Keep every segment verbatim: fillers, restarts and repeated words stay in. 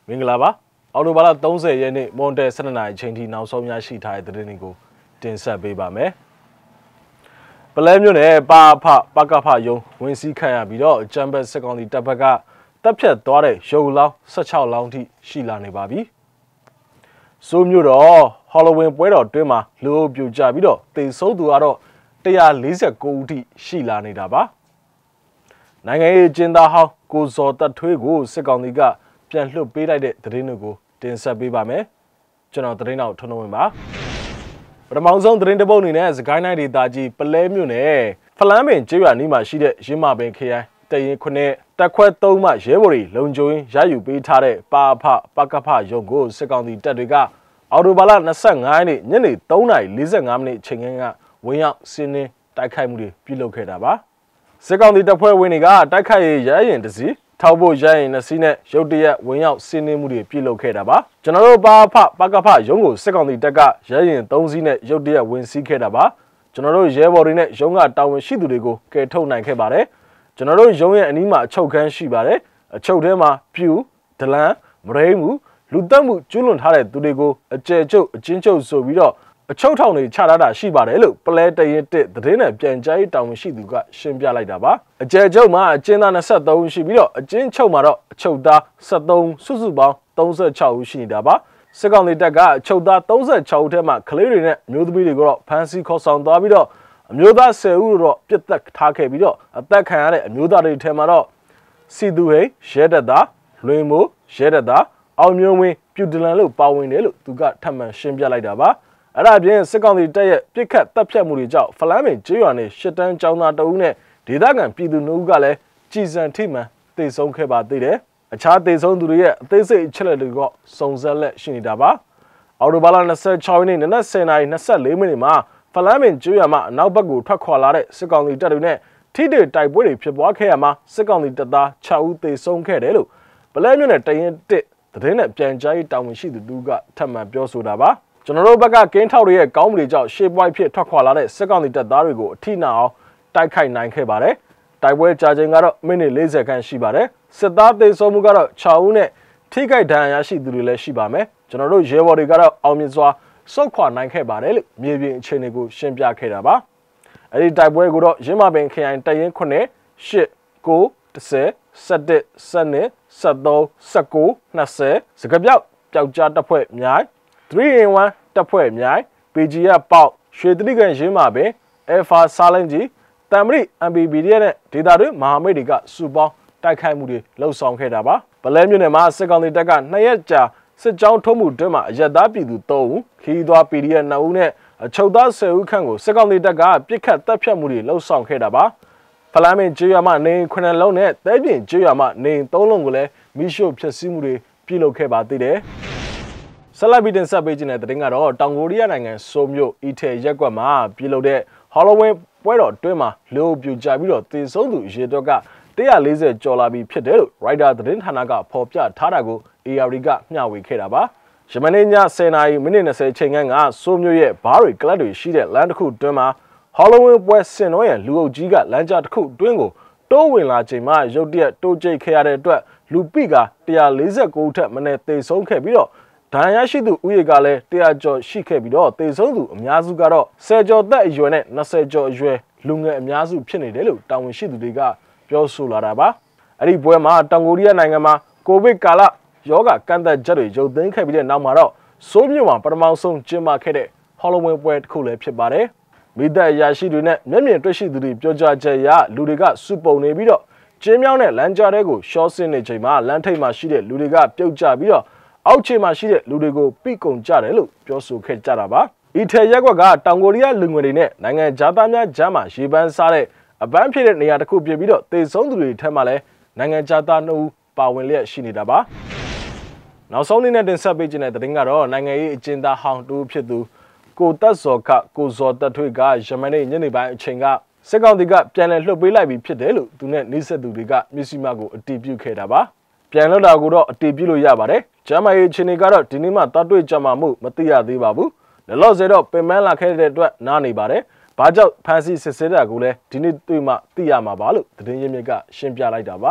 မင်္ဂလာပါအော်တိုဘာလသုံးဆယ်ရက်နေ့မွန်တယ်၁၂နာရီချိန်ထိနောက်ဆုံးများရှိထားတဲ့သတင်းတွေကိုတင်ဆက်ပေးပါမယ်ပလဲမြို့နယ်ပါဖပကဖယုံဝင်စီးခံရပြီးတော့ဂျမ်ဘတ်စစ်ကောင်စီတပ်ဘက်ကတပ်ဖြတ်သွားတဲ့ရုပ်လောင်း၁၆လောင်းထိရှိလာနေပါပြီစိုးမြို့တော်ဟော်လဝင်းပွဲတော်တွင်မှာလူအုပ်ပြူကြပြီးတော့တေဆုံးသူကတော့၁၄၉ဦးထိရှိလာနေတာပါနိုင်ငံရေးကျင်းသားဟောင်းကိုစောတထွေးကိုစစ်ကောင်စီကပြန်လှုပ်ပေးလိုက်တဲ့သတင်းတွေကိုတင်ဆက်ပေးပါမယ်ကျွန်တော်သတင်းတော်ထွန်းထွန်းဝင်းပါပထမဆုံးသတင်းတစ်ပုဒ်အနေနဲ့စကိုင်းတိုင်းဒေသကြီးပလဲမြို့နယ်ဖလန်းပင်ကျေးရွာနီးမှာရှိတဲ့ရင်းမပင်ခရိုင်တရင်ခုနှစ်တက်ခွဲသုံးမှရဲဘော်တွေလုံခြုံရေးရယူပေးထားတဲ့ပါဖပကဖရုံကိုစစ်ကောင်စီတပ်တွေကအော်တိုဘာလ၂၅ရက်နေ့ညနေ၃နာရီ၄၅မိနစ်ချိန်ကဝင်ရောက်စီးနင်းတိုက်ခိုက်မှုတွေပြုလုပ်ခဲ့တာပါစစ်ကောင်စီတပ်ဖွဲ့ဝင်တွေကတိုက်ခိုက်ရေးရရင်တစီထောက်ဖို့ရရင်နှစ်စီးနဲ့ရုတ်တရက်ဝင်ရောက်စီးနင်းမှုတွေပြုလုပ်ခဲ့တာပါကျွန်တော်တို့ပါဖပကဖရုံးကိုစစ်ကောင်စီတပ်ကရရင်သုံးစီးနဲ့ရုတ်တရက်ဝင်စီးခဲ့တာပါကျွန်တော်တို့ရဲဘော်တွေနဲ့ရုံးကတာဝန်ရှိသူတွေကိုကယ်ထုတ်နိုင်ခဲ့ပါတယ်ကျွန်တော်တို့ရုံးရဲ့အနီးမှာအချုပ်ခန်းရှိပါတယ်အချုပ်ထဲမှာပြူဒလန်မရိမှုလူတက်မှုကျွလွန်ထားတဲ့သူတွေကိုအကျယ်ချုပ်အချင်းချုပ်ဆိုပြီးတော့အချုပ်ထောင်တွေချထားတာရှိပါတယ်လို့ပလဲတရင်တစ်သတင်းနဲ့ပြန်ကြားရေးတာဝန်ရှိသူကရှင်းပြလိုက်တာပါအကျယ်ချုပ်မှာအကျဉ်းသား၂၃ဦးရှိပြီးတော့အကျဉ်းချုပ်မှာတော့အချုပ်သား၁၃ဦးစုစုပေါင်း၃၆ဦးရှိနေတာပါစစ်ကောင်စီတပ်ကအချုပ်သား၃၆ဦးထဲမှာကလေးတွေနဲ့မျိုးသမီးတွေကိုတော့ဖမ်းဆီးခေါ်ဆောင်သွားပြီးတော့အမျိုးသား၁၀ဦးတော့ပြစ်သက်ထားခဲ့ပြီးတော့အသက်ခံရတဲ့အမျိုးသားတွေထဲမှာတော့စီသူဟိရဲတပ်သားလွင်မိုးရဲတပ်သားအောင်မျိုးဝင်းပြူဒလန်လို့ပါဝင်တယ်လို့သူကထပ်မံရှင်းပြလိုက်တာပါအဲ့ဒါပြင်စစ်ကောင်စီတပ်ရဲ့ပြစ်ခတ်တပ်ဖြတ်မှုတွေကြောင့်ဖလန်းပင်ကျေးရွာနယ်ရှစ်တန်းကျောင်းသားတအုပ်နဲ့ဒေသခံပြည်သူနှုတ်ကလည်းကြည်စံထိမှန်တေဆုံးခဲ့ပါသေးတယ်အခြားတေဆုံးသူတွေရဲ့အသေးစိတ်အချက်အလက်တွေကစုံစမ်းလက်ရှိနေတာပါအော်တိုဘာလ၂၆ရက်နေ့နနက်၁၀နာရီ၂၄မိနစ်မှာဖလန်းပင်ကျေးရွာမှာအနောက်ဘက်ကိုထွက်ခွာလာတဲ့စစ်ကောင်စီတပ်တွေနဲ့ထိတွေ့တိုက်ပွဲတွေဖြစ်ပွားခဲ့ရမှာစစ်ကောင်စီတပ်သား၆ဦးသေဆုံးခဲ့တယ်လို့ပလဲမြို့နယ်တရင်တစ်သတင်းနဲ့ပြန်ကြားရေးတာဝန်ရှိသူတူကထပ်မံပြောဆိုတာပါကျွန်တော်တို့ဘက်ကကင်းထောက်တွေရဲ့ကောင်းမှုတွေကြောင့်ရှေ့ပွိုင်းဖြစ်ထွက်ခွာလာတဲ့စစ်ကောင်စီတပ်သားတွေကိုအထိနာအောင်တိုက်ခိုက်နိုင်ခဲ့ပါတယ်တိုက်ပွဲကြာချိန်ကတော့မိနစ်၄၀ခန့်ရှိပါတယ်စစ်သားသေဆုံးမှုကတော့၆ဦးနဲ့ထိခိုက်ဒဏ်ရာရရှိသူတွေလည်းရှိပါမယ်ကျွန်တော်တို့ရဲဘော်တွေကတော့အောင်မြင်စွာစုခွာနိုင်ခဲ့ပါတယ်လို့မြေပြင်အခြေအနေကိုရှင်းပြခဲ့တာပါအဲ့ဒီတိုက်ပွဲကိုတော့ရင်းမပင်ခရိုင်တရင်ခုနှစ်၈၉၁၀၁၁၁၂၁၃၁၉၂၀စကပြောက်ပျောက်ကြားတပ်ဖွဲ့မြိုင်three in one တပ်ဖွဲ့မြိုင် P G F ပေါက်ရွှေတတိကန်ရင်းမှာပင် Alpha စာလင်းကြီးတမ်မရိ M P B D နဲ့ဒေတာတွင်မဟာမိတ်တွေကစုပေါင်းတိုက်ခိုက်မှုတွေလှုပ်ဆောင်ခဲ့တာပါပလဲမြို့နယ်မှာစစ်ကောင်စီတပ်ကနှစ်ရက်ကြာစစ်ကြောင်းထုံးမှုတွင်မှာအရက်သားပြည်သူ၃ဦးခီးသွွား P D F ၂ဦးနဲ့အချုပ်သား၁၀ဦးခန့်ကိုစစ်ကောင်စီတပ်ကပြစ်ခတ်တပ်ဖြတ်မှုတွေလှုပ်ဆောင်ခဲ့တာပါဖလန်းပင်ကျေးရွာမှနေခုနှစ်လုံးနဲ့တဲပြင်ကျေးရွာမှနေသုံးလုံးကိုလည်းမိရှို့ဖျက်ဆီးမှုတွေပြုလုပ်ခဲ့ပါသေးတယ်ဆက်လက်ပြီးတင်ဆက်ပေးခြင်းတဲ့သတင်းကတော့တောင်ကိုရီးယားနိုင်ငံဆိုမြို့အီထေရက်ကွက်မှာပြုလုပ်တဲ့ဟော်လဝင်းပွဲတော်အတွင်းမှာလူအုပ်ပြူကြပြီးတော့တေဆုံးသူရေတော့က၁၄၀ကျော်လာပြီဖြစ်တယ်လို့ Rider သတင်းဌာနကဖော်ပြထားတာကို A R D ကမျှဝေခဲ့တာပါယမနေ့ည၁၀နာရီမိနစ်၂၀ချိန်ခန့်ကဆိုမြို့ရဲ့ဘားတွေကလပ်တွေရှိတဲ့လမ်းတစ်ခုအတွင်းမှာဟော်လဝင်းပွဲဆင်နွှဲရလူအုပ်ကြီးကလမ်းကြားတစ်ခုအတွင်းကိုတိုးဝင်လာချိန်မှာရုတ်တရက်တိုးကျိတ်ခဲ့ရတဲ့အတွက်လူပိက၁၄၉ဦးထက်မနည်းတေဆုံးခဲ့ပြီးတော့ဒဏ်ရာရှိသူဥယေကလည်း၁၀၀ကျော်ရှိခဲ့ပြီးတော့တေဆုံးသူအများစုကတော့၁၀ကျော်သက်အရွယ်နဲ့၂၀ကျော်အရွယ်လူငယ်အများစုဖြစ်နေတယ်လို့တာဝန်ရှိသူတွေကပြောဆိုလာတာပါအဲ့ဒီပွဲမှာတောင်ကိုရီးယားနိုင်ငံမှာကိုဗစ်ကာလရောဂါကန့်သတ်ချက်တွေရုပ်သိမ်းခဲ့ပြီးတဲ့နောက်မှာတော့ဆိုးမြို့မှာပထမဆုံးကျင်းပခဲ့တဲ့ဟော်လဝင်းပွဲတစ်ခုလည်းဖြစ်ပါတယ်မိသက်အရာရှိတွေနဲ့မျက်မြင်တွေ့ရှိသူတွေပြောကြားချက်အရလူတွေကစုပုံနေပြီးတော့ကျင်းမြောင်းတဲ့လမ်းကြားတွေကိုရှော့ဆင်းနေချိန်မှာလမ်းထိပ်မှာရှိတဲ့လူတွေကပြုတ်ကျပြီးတော့အောက်ခြေမှာရှိတဲ့လူတွေကိုပိကုံကြတယ်လို့ပြောဆိုခဲ့ကြတာပါ။ဤထဲရက်ကွက်ကတောင်ကိုရီးယားလူငွေတွေနဲ့နိုင်ငံခြားသားများကြားမှာရေပန်းစားတဲ့အပန်းဖြစ်တဲ့နေရာတစ်ခုဖြစ်ပြီးတော့တေဆုံးသူတွေထက်မှလည်းနိုင်ငံခြားသားနှစ်ဦးပါဝင်လျက်ရှိနေတာပါ။နောက်ဆုံးနေ့နဲ့တင်ဆက်ပေးခြင်းတဲ့သတင်းကတော့နိုင်ငံရေးအကျဉ်းသားဟောင်းတူဖြစ်သူကိုသက်စောခကိုဇော်တက်ထွေးကယမနေ့ညနေပိုင်းအချိန်ကစစ်ကောင်စီကပြန်လည်လှုပ်ပေးလိုက်ပြီးဖြစ်တယ်လို့သူနဲ့နှိစက်သူတွေကမျက်စိမှကိုအတည်ပြုခဲ့တာပါ။ပြန်လှုပ်တာကိုတော့အတည်ပြုလို့ရပါတယ်။ကျမ်းမာရေးအခြေအနေကတော့ဒီနေ့မှတတ်တွေ့ကြမှာမှုမသိရသေးပါဘူး။လောလောဆယ်တော့ပင်ပန်းလာခဲ့တဲ့အတွက်နားနေပါတယ်။ဘာကြောင့်ဖန်စီစစ်ဆေးတာကိုလည်းဒီနေ့တွေ့မှသိရမှာပါလို့သတင်းရင်းမြစ်ကရှင်းပြလိုက်တာပါ။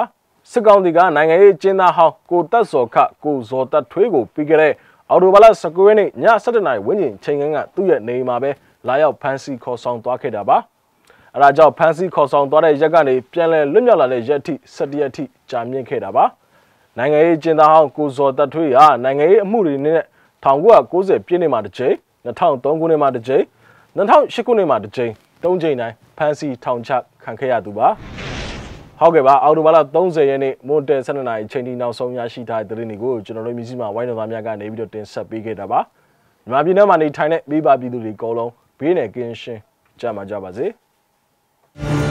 စစ်ကောင်စီကနိုင်ငံရေးကျင်းသားဟောင်းကိုတက်စော်ခကိုဇော်တက်ထွေးကိုပြီးခဲ့တဲ့အော်တိုဘာလ十九ရက်နေ့ည十一နာရီဝန်းကျင်ချိန်ခန့်ကသူ့ရဲ့နေမှာပဲလာရောက်ဖမ်းဆီးခေါ်ဆောင်သွားခဲ့တာပါအဲဒါကြောင့်ဖမ်းဆီးခေါ်ဆောင်သွားတဲ့ရက်ကနေပြန်လည်လွတ်မြောက်လာတဲ့ရက်ထိ十一ရက်ထိကြာမြင့်ခဲ့တာပါနိုင်ငံရေးကျင်းသားဟောင်းကိုဇော်တက်ထွေးဟာနိုင်ငံရေးအမှုတွေနဲ့၁၉၉၀ပြည့်နှစ်မှာတစ်ကြိမ်၂၀၀၃ခုနှစ်မှာတစ်ကြိမ်၂၀၀၈ခုနှစ်မှာတစ်ကြိမ်သုံးကြိမ်တိုင်းဖမ်းဆီးထောင်ချခံခဲ့ရသူပါဟုတ်ကဲ့ပါအော်တိုဘာလ三十ရက်နေ့မွန်တဲ十二နာရီချိန်ထိနောက်ဆုံးရရှိထားတဲ့သတင်းတွေကိုကျွန်တော်တို့မျိုးစိမှာဝိုင်းတော်သားများကနေပြီးတော့တင်ဆက်ပေးခဲ့တာပါမြန်မာပြည်ထဲမှာနေထိုင်တဲ့မိဘပြည်သူတွေအကုန်လုံးဘေးနဲ့ကင်းရှင်းကြမှာကြပါစေ